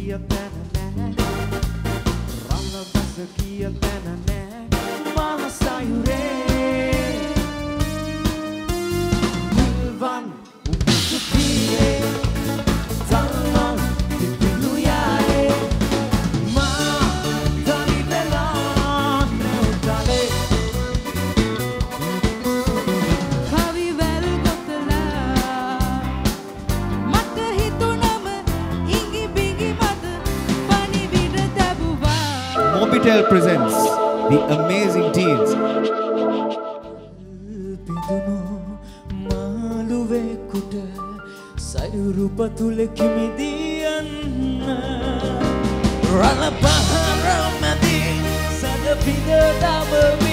කිය තැන නෑ රළ බස කිය තැන නෑ මහ සයුරේ නිල්වන් උපුසු පීරේ තල්වන් තිපිලු යායේ මා දරි වෙලා නැවතලේ කවි වැල් ගොතලා මට හිතුනම ඉඟි බිඟි මත පණිවිඩ දැබුවා Mobitel presents The Amazing Teens. පිදුණු මාළුවෙකුට සයුරු පතුල කිමිදියන්න රළ පහර මැදි සද පිඟ දම